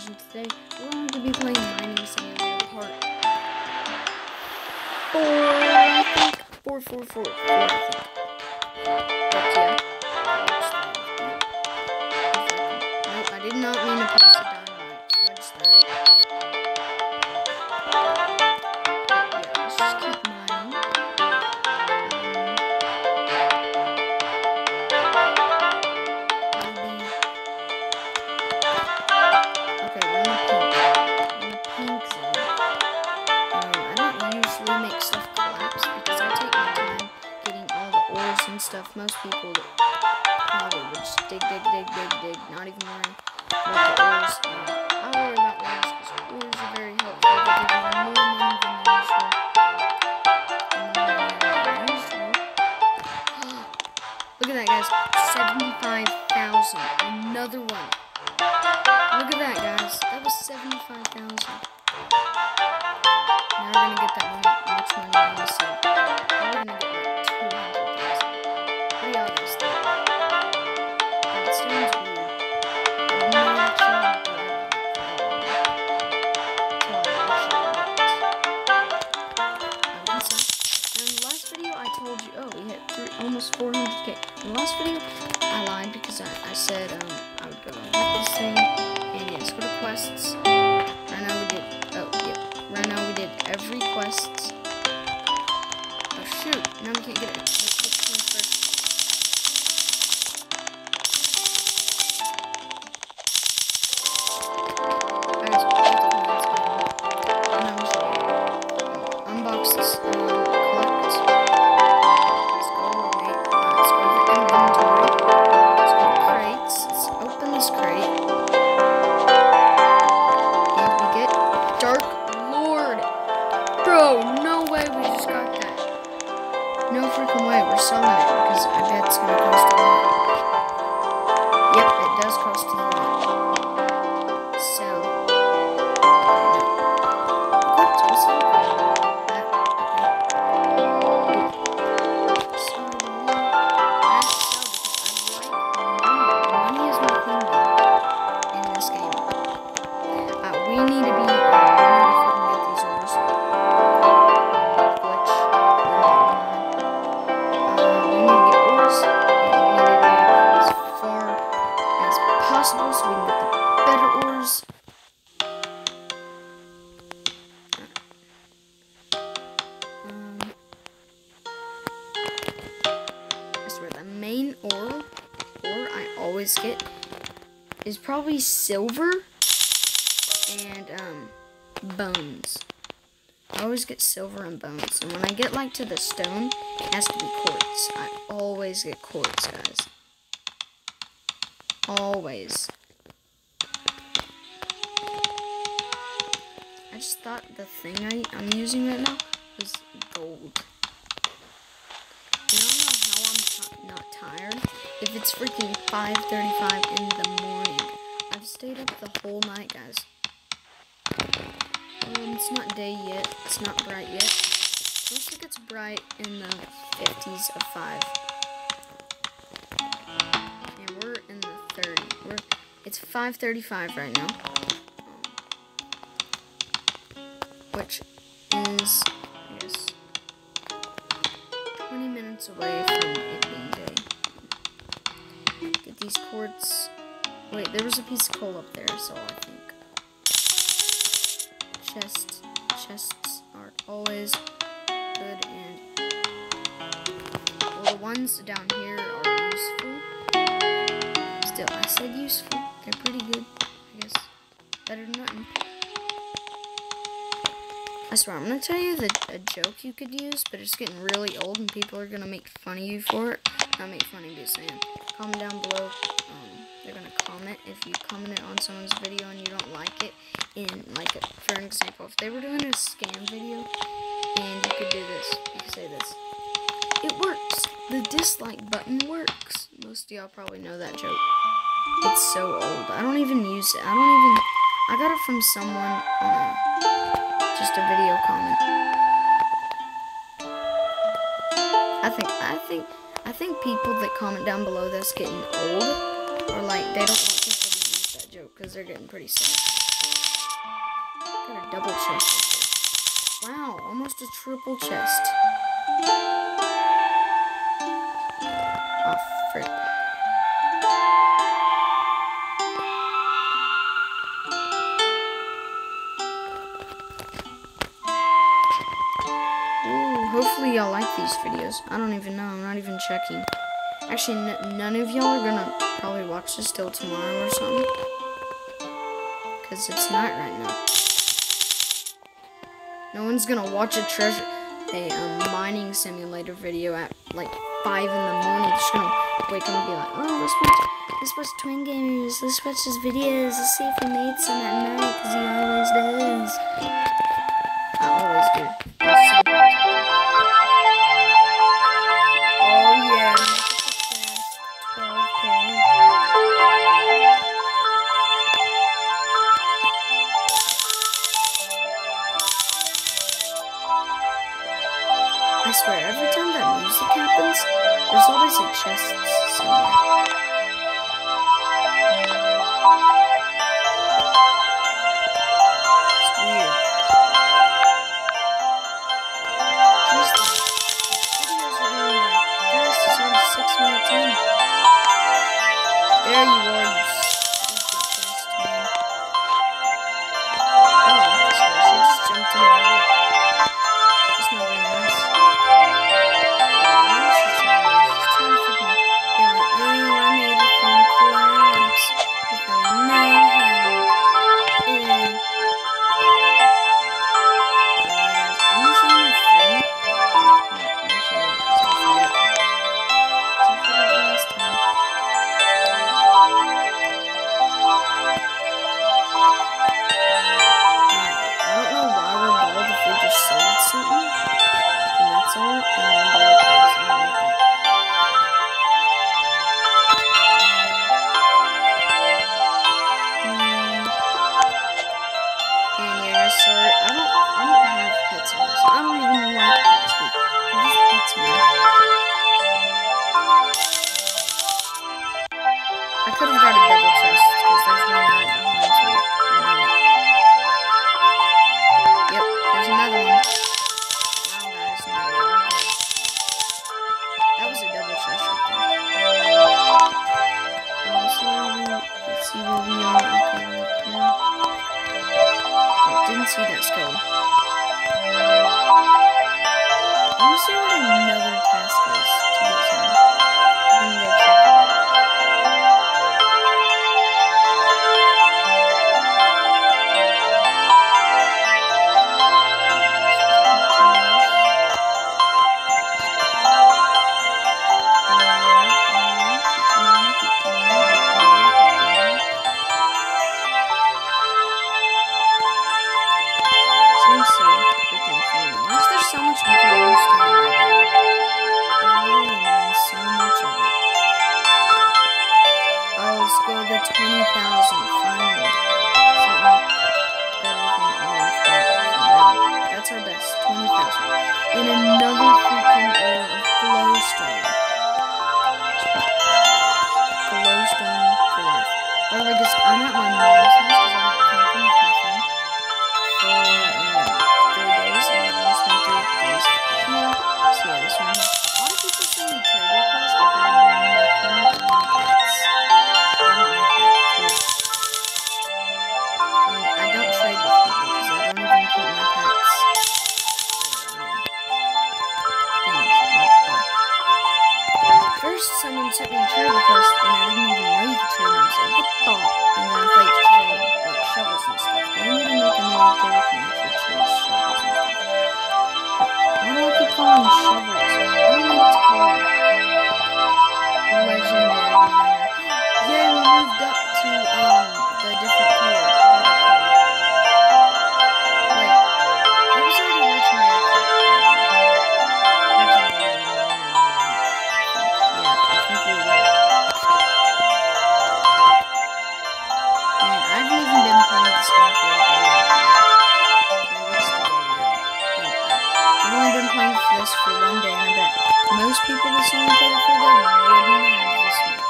guys, and today we're going to be playing Mining Simulator Part 4, I think. 4, I think. But yeah. Nope, I did not mean to place the dynamite. Fudge that. But yeah, let's just keep mining. Okay, we're in the pink zone. I don't usually make stuff collapse because I take my time getting all the ores and stuff. Most people probably would just dig, not even worry about the ores. I worry about ores because ores are very helpful. They give you more money than usual. Look at that, guys. 75,000. Another one. Look at that, guys. That was 75,000. Now we're gonna get that money. Much money on this side. Now we're gonna get like 200,000. What do y'all guys think? That sounds weird. I've never actually done that. In the last video, I told you, oh, we hit almost 400k. In the last video, I lied because I said I would go and hit this thing. And yeah, let's go to quests. Right now we did, right now we did every quest. Oh shoot, now we can't get it. Let's get this one first. Guys, unbox this, collect. Let's go to the inventory. Let's go to crates. Let's open this crate. Bro, no way we just got that. No freaking way, we're selling it because I bet it's gonna cost a lot. Yep, it does cost a lot. So, what's also that? Okay. So, I have to sell because I like money. Money is my thing in this game. We need to be. So we can get the better ores. I swear the main ore I always get is probably silver and bones. I always get silver and bones, and when I get like to the stone, it has to be quartz. I always get quartz, guys. Always. I just thought the thing I'm using right now was gold. And I don't know how I'm not tired. If it's freaking 5:35 in the morning. I've stayed up the whole night, guys. It's not day yet. It's not bright yet. Once it gets bright in the 50s of 5. It's 5:35 right now, which is, I guess, 20 minutes away from it being day. Get these quartz. Wait, there was a piece of coal up there, so I think chests are always good, and well, the ones down here are useful. Still, I said useful. They're pretty good, I guess. Better than nothing. I swear, I'm gonna tell you a joke you could use, but it's getting really old and people are gonna make fun of you for it. Not make fun of you, just saying. Comment down below. They're gonna comment if you commented on someone's video and you don't like it. And like, for an example, if they were doing a scam video and you could do this, you could say this. It works. The dislike button works. Most of y'all probably know that joke. It's so old. I don't even use it. I got it from someone on just a video comment. I think people that comment down below that's getting old, or like they don't want people to use that joke because they're getting pretty sad. Got a double chest. Wow, almost a triple chest. Oh, frick. Hopefully y'all like these videos. I don't even know. I'm not even checking. Actually, none of y'all are gonna probably watch this till tomorrow or something. Because it's night right now. No one's gonna watch a mining simulator video at like 5 in the morning. They're just gonna wake up and be like, oh, let's watch Twin Gamers. Let's watch his videos. Let's see if he made some at night. Because he always does. I always do. Oh yeah, I swear, every time that music happens, there's always a chest somewhere. It's weird. Jeez, the videos are going like fast. It's already 6 minutes in. There you are, you stupid chest, man. I don't like this place. He just jumped in there. It's not very nice. I could have got a double chest because there's one right behind me. Yep, there's another one. Wow, guys, that was a double chest right there. Let's see where we are. Okay, we're up here. Oh, didn't see that skull. I want to see what another task is to get some. I'm gonna go check it out. And another freaking ore of glowstone. Glowstone for life. By the way, guys, I'm at my mom's house because I'm at camping with my friend for 3 days, and I'm going to spend 3 days here. So yeah, this one. A lot of people send me trade requests if I have nothing on pets. I don't like that too. I don't trade with people because I don't even keep my pets. First, someone sent me a trade request, and I didn't even know you could trade them. So what the? And then I thought you could trade like shovels and stuff. I need to make a new update and actually trade shovels and stuff. Why do I keep calling them shovels? I don't know what to call them. Legendary miner. Yeah, we moved up to the different color. Wait, it was already legendary. For 1 day, and I bet most people that's only played it for a day wouldn't have this much.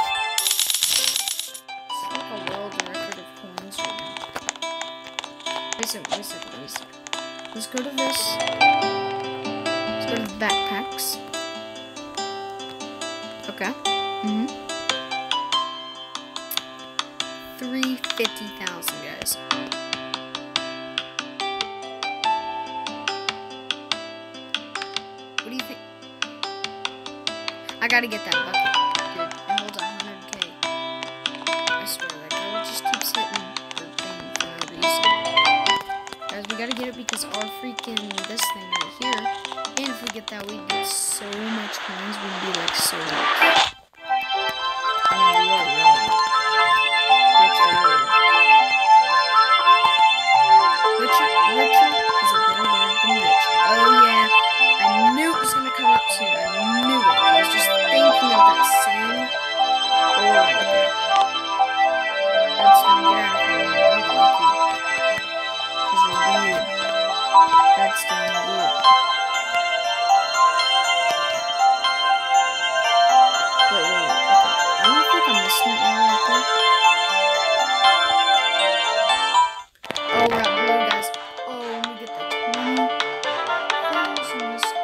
It's like a world record of coins right now. Wait a second. Let's go to this. Let's go to the backpacks. Okay. 350,000, guys. What do you think? I gotta get that bucket, dude. It holds 100K. I swear, that girl just keeps hitting her thing for no reason. Guys, we gotta get it because our freaking this thing right here. And if we get that, we get so much coins. We'd be like so rich. I mean, we are really richer is a better word than rich. Oh yeah, I knew it was gonna come up soon. I knew it. I was just thinking of that same ore right there. That's gonna get out of here. I'm lucky. This is weird. That's done weird. Wait. Okay. I don't think I'm missing it right there. Oh, we're at blue, guys. Oh, let me get the 20,000. Let's go.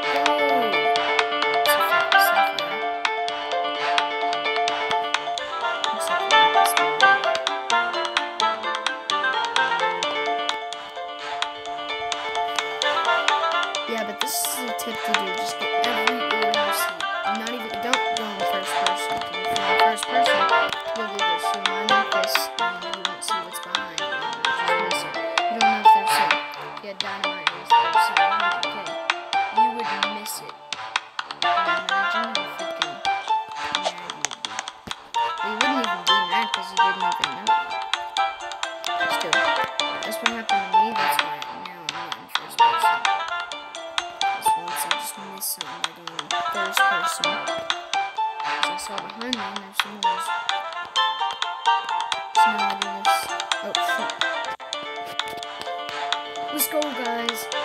Yeah, but this is a tip to do. Just get every ore you see. Not even, don't go in first person. If you're in first person, you'll do this. You'll mine like this, and you won't see what's behind you. You don't know if there's a, dynamite is there's 100K. You would miss it. Imagine how freaking mad you would be. Well, you wouldn't even be mad because you didn't even know. Still, that's what happened to me. That's why now I'm not in first person. Once I just missed something by doing first person. Because I saw behind me and there's some more. So now I do this. Oh, shoot. Let's go, guys.